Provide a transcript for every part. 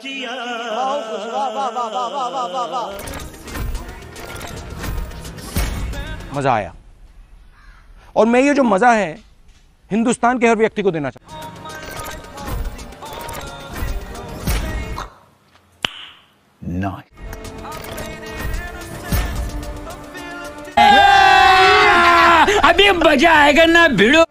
मजा आया और मैं ये जो मजा है हिंदुस्तान के हर व्यक्ति को देना चाहता हूं। Nice. अभी मजा आएगा ना भिड़ो।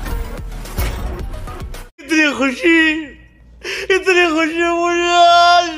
इतनी खुशी मुझे आज